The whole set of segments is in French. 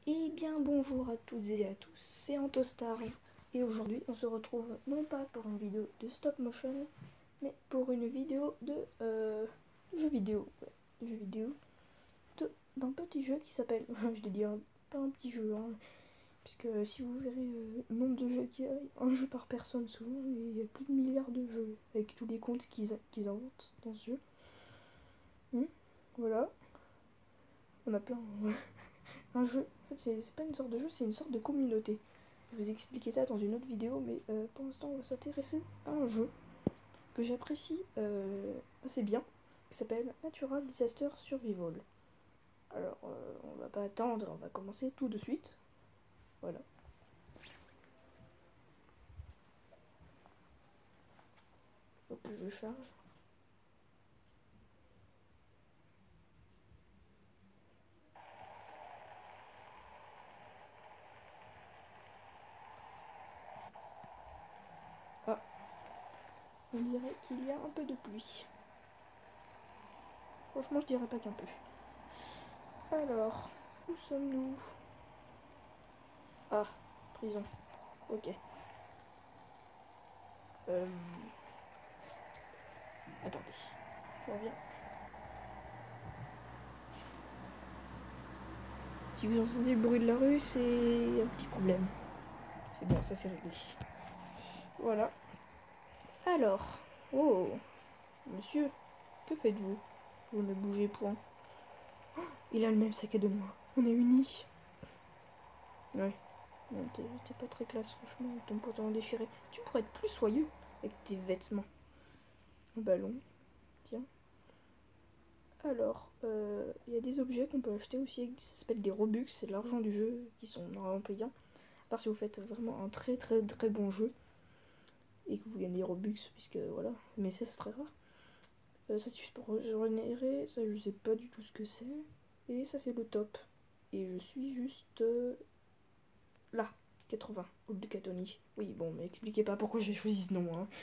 Eh bien bonjour à toutes et à tous, c'est Antostars et aujourd'hui on se retrouve non pas pour une vidéo de stop motion mais pour une vidéo de jeux vidéo, d'un petit jeu qui s'appelle, je vais dire pas un petit jeu puisque si vous verrez le nombre de jeux qu'il y a, un jeu par personne souvent, il y a plus de milliards de jeux avec tous les comptes qu'ils inventent dans ce jeu. Voilà, on a plein. Un jeu, en fait c'est pas une sorte de jeu, c'est une sorte de communauté. Je vais vous expliquer ça dans une autre vidéo, mais pour l'instant on va s'intéresser à un jeu que j'apprécie assez bien, qui s'appelle Natural Disaster Survival. Alors on va pas attendre, on va commencer tout de suite. Voilà. Faut que je charge. Ah, on dirait qu'il y a un peu de pluie. Franchement, je dirais pas qu'un peu. Alors, où sommes-nous? Ah, prison. Ok. Attendez, je reviens. Si vous entendez le bruit de la rue, c'est un petit problème. C'est bon, ça c'est réglé. Voilà. Alors, oh, monsieur, que faites-vous? Vous ne bougez point. Oh, il a le même sac à dos que moi. On est unis. Ouais. Non, t'es pas très classe, franchement, ton pantalon déchiré. Tu pourrais être plus soyeux avec tes vêtements. Un ballon, tiens. Alors, il y a des objets qu'on peut acheter aussi, ça s'appelle des Robux, c'est l'argent du jeu, qui sont normalement payants. À part si vous faites vraiment un très très très bon jeu, et que vous gagnez des Robux, puisque voilà, mais ça c'est très rare. Ça c'est juste pour régénérer, ça je sais pas du tout ce que c'est. Et ça c'est le top. Et je suis juste là, 80, Old de Catoni. Oui bon, mais expliquez pas pourquoi j'ai choisi ce nom, hein.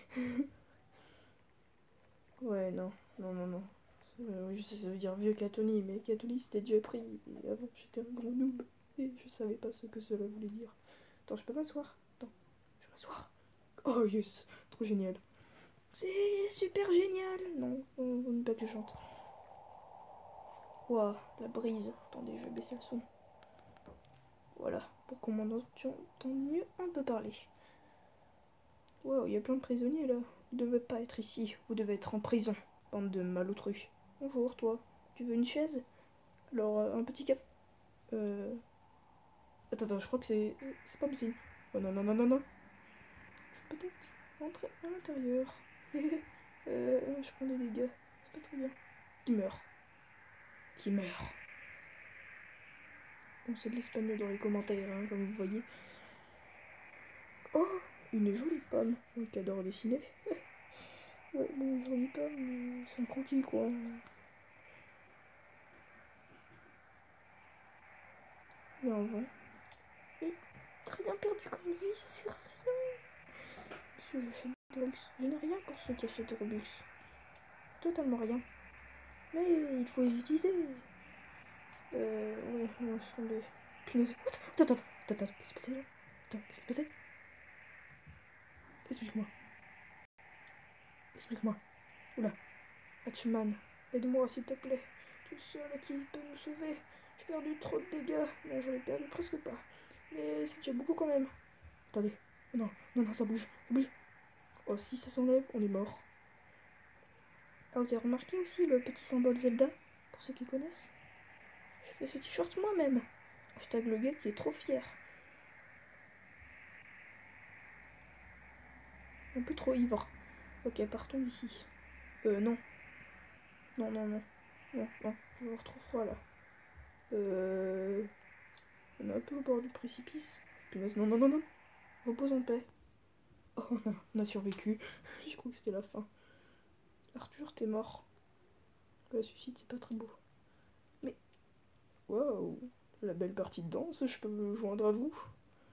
Ouais, non. Oui, je sais, ça veut dire vieux Catoni, mais Catoni c'était déjà pris. Et avant j'étais un gros noob, et je savais pas ce que cela voulait dire. Attends, je peux m'asseoir? Attends, je vais m'asseoir. Oh yes, trop génial. C'est super génial. Non, faut ne pas que je chante. Waouh, la brise. Attendez, je vais baisser le son. Voilà, pour qu'on m'entende mieux un peu parler. Waouh, il y a plein de prisonniers là. Vous devez pas être ici, vous devez être en prison, bande de malotrus. Bonjour, toi. Tu veux une chaise? Alors, un petit café. Attends, je crois que c'est pas possible. Oh non, non, non, non, non. Je peux peut-être rentrer à l'intérieur. Je prends des dégâts. C'est pas très bien. Qui meurt? Qui meurt? Bon, c'est de l'espagnol dans les commentaires, hein, comme vous voyez. Oh, une jolie pomme. Oh, qu'adore dessiner. Ouais, bon, une jolie pomme, mais c'est un croquis, quoi. Il y a un vent. Et très bien perdu comme vie, ça sert à rien. Monsieur, j'achète des Robux. Je n'ai rien pour ceux qui achètent des Robux. Totalement rien. Mais il faut les utiliser. Ouais, moi je suis tombée. Punaise. What? Attends, qu'est-ce qui s'est passé là? Attends, qu'est-ce qui s'est passé? Explique-moi. Explique-moi. Oula. Hatchman, aide-moi s'il te plaît. Tu es le seul qui peut nous sauver. J'ai perdu trop de dégâts. Bon, j'en ai perdu presque pas. Mais c'est déjà beaucoup quand même. Attendez. Non, non, non, ça bouge. Ça bouge. Oh, si ça s'enlève, on est mort. Ah, vous avez remarqué aussi le petit symbole Zelda? Pour ceux qui connaissent. J'ai fait ce t-shirt moi-même. Hashtag le gars qui est trop fier. Un peu trop ivre. Ok, partons d'ici. Non. Non, non, non. Non, non, je me retrouve pas là. On est un peu au bord du précipice. Punaise, non, non, non, non. Repose en paix. Oh, on a survécu. Je crois que c'était la fin. Arthur, t'es mort. Le suicide, c'est pas très beau. Mais, waouh, la belle partie de danse, je peux me joindre à vous?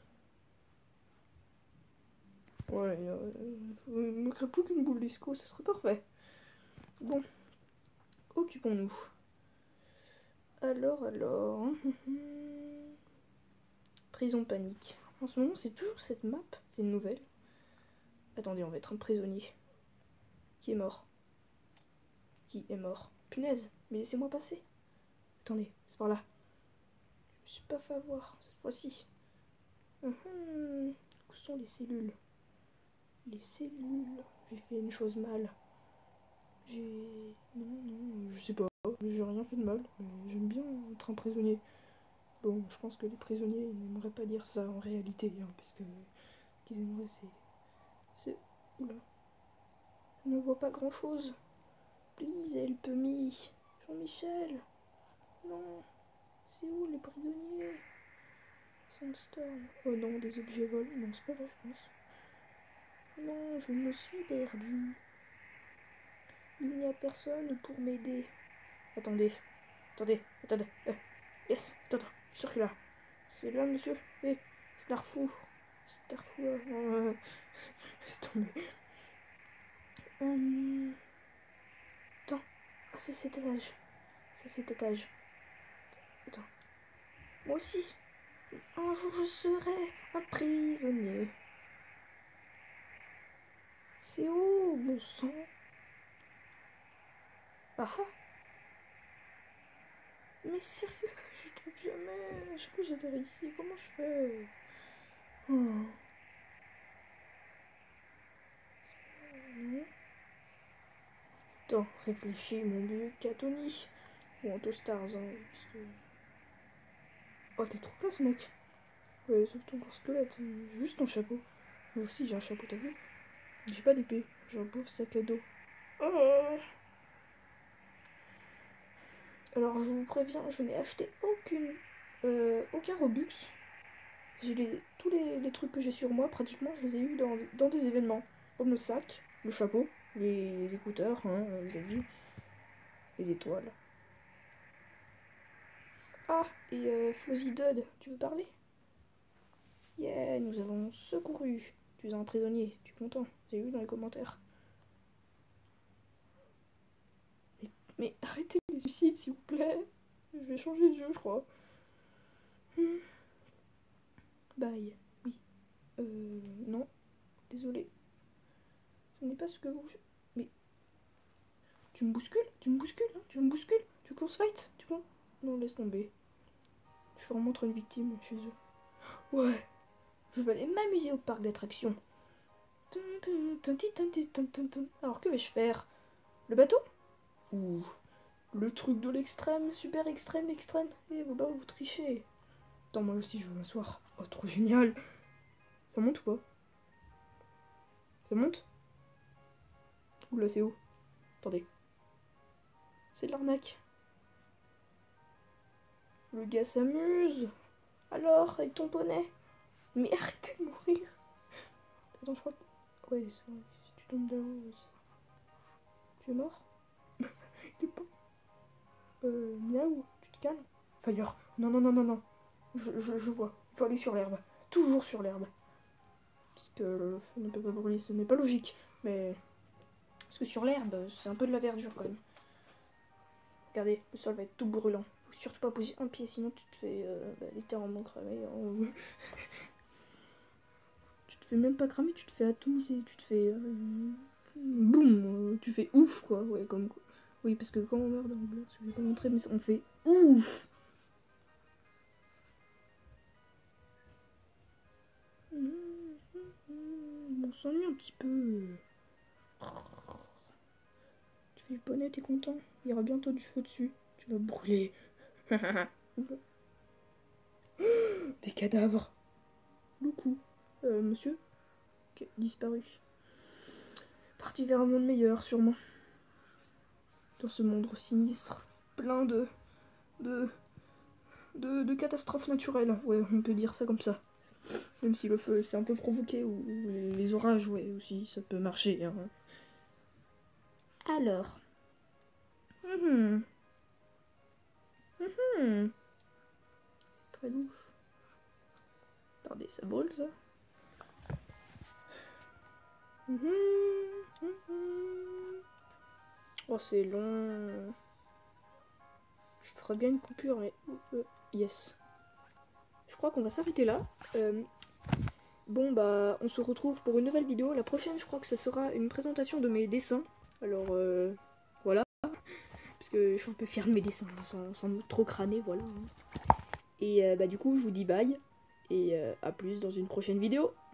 Ouais, il me manquerait plus qu'une boule disco, ça serait parfait. Bon, occupons-nous. Alors. Prison panique. En ce moment, c'est toujours cette map. C'est une nouvelle. Attendez, on va être un prisonnier. Qui est mort? Qui est mort? Punaise, mais laissez-moi passer. Attendez, c'est par là. Je me suis pas fait avoir cette fois-ci. Où sont les cellules? Les cellules. J'ai fait une chose mal. Non, je sais pas. J'ai rien fait de mal, mais j'aime bien être un prisonnier. Bon, je pense que les prisonniers n'aimeraient pas dire ça en réalité, hein, parce que ce qu'ils aimeraient, c'est... Oula. Je ne vois pas grand-chose. Please, help me. Jean-Michel. Non. C'est où les prisonniers? Sandstorm. Oh non, des objets volés. Non, c'est pas là, je pense. Non, je me suis perdue. Il n'y a personne pour m'aider. Attendez. Attendez. Yes, attends, je suis sûr que là. C'est là, monsieur. Starfou. Non, laisse tomber. Attends. Ah, c'est cet étage. Attends. Moi aussi. Un jour, je serai un prisonnier. C'est où, mon sang? Ah ah. Mais sérieux, je trouve jamais. Je crois que j'atterris ici. Comment je fais? Non. Attends, réfléchis, mon vieux Catoni. Ou Antostars, hein, parce que... Oh, t'es trop classe, mec. Ouais, sauf ton corps squelette. Juste ton chapeau. Moi aussi, j'ai un chapeau, t'as vu? J'ai pas d'épée. J'ai un pauvre sac à dos. Oh. Alors, je vous préviens, je n'ai acheté aucun Robux. J'ai tous les trucs que j'ai sur moi, pratiquement, je les ai eu dans des événements. Comme le sac, le chapeau, les écouteurs, hein, vous avez vu, les étoiles. Ah, et Flozzy Dud, tu veux parler? Yeah, nous avons secouru. Tu es un prisonnier, tu es content, j'ai vu dans les commentaires. Mais arrêtez les suicides, s'il vous plaît. Je vais changer de jeu, je crois. Bye. Oui. Non. Désolé. Ce n'est pas ce que vous... Mais... Tu me bouscules, hein, tu me bouscules. Tu qu'on se fight, Non, laisse tomber. Je suis vraiment trop une victime chez eux. Ouais. Je vais aller m'amuser au parc d'attractions. Alors que vais-je faire? Le bateau? Ou le truc de l'extrême, super extrême. Eh, vous trichez. Attends, moi aussi je veux m'asseoir. Oh, trop génial. Ça monte ou pas? Ça monte? Oula, c'est où? Attendez. C'est de l'arnaque. Le gars s'amuse. Alors, avec ton poney? Mais arrêtez de mourir. Attends, je crois que... Ouais, si tu tombes de là-haut, tu es mort? Il est pas... Miaou, tu te calmes? Fire. Non. Je vois. Il faut aller sur l'herbe. Toujours sur l'herbe. Parce que le feu ne peut pas brûler, ce n'est pas logique. Mais... Parce que sur l'herbe, c'est un peu de la verdure quand même. Regardez, le sol va être tout brûlant. Faut surtout pas poser un pied, sinon tu te fais littéralement cramer. Tu te fais même pas cramer, tu te fais atomiser. Tu te fais... boum, tu fais ouf, quoi. Ouais, comme quoi. Oui, parce que quand on meurt dans le bleu, je vais pas montrer, mais on fait ouf. On s'ennuie un petit peu. Tu fais le bonnet, t'es content. Il y aura bientôt du feu dessus. Tu vas brûler. Des cadavres. Le coup. Monsieur okay, disparu. Parti vers un monde meilleur, sûrement. Dans ce monde sinistre, plein de catastrophes naturelles. Ouais, on peut dire ça comme ça. Même si le feu, c'est un peu provoqué, ou les orages, ouais, aussi, ça peut marcher. Hein. Alors. C'est très louche. Attendez, ça brûle, ça? Oh, c'est long. Je ferais bien une coupure, mais... yes. je crois qu'on va s'arrêter là. Bon bah on se retrouve pour une nouvelle vidéo. La prochaine je crois que ce sera une présentation de mes dessins. Alors voilà. Parce que je suis un peu fière de mes dessins, sans trop crâner, voilà. Et bah du coup je vous dis bye. Et à plus dans une prochaine vidéo.